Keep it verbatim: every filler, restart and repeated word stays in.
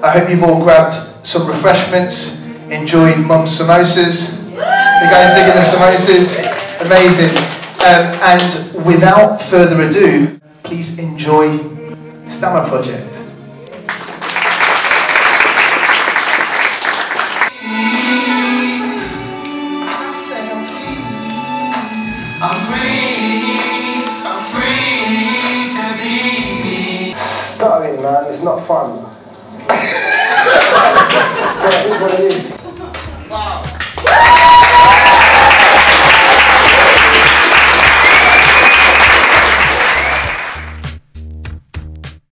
I hope you've all grabbed some refreshments, enjoyed mum's samosas. You guys digging the samosas? Amazing. Um, and without further ado, please enjoy STAMMER Project. I'm free, I'm free to be me. Stuttering, man, it's not fun. It's what it is.